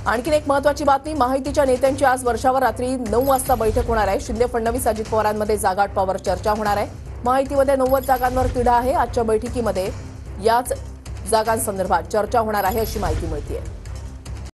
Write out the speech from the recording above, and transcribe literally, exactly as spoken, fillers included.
आणखीन एक महत्त्वाची बातमी, महायुतीच्या नेत्यांची आज वर्षावर रात्री नऊ वाजता बैठक होणार आहे। शिंदे फडणवीस अजित पवारांमध्ये जागा वाटपावर चर्चा होणार आहे। महायुतीमध्ये नव्वद जागांवर तिढा आहे। आजच्या बैठकीमध्ये याच जागांसंदर्भात चर्चा होणार आहे अशी माहिती मिळते आहे।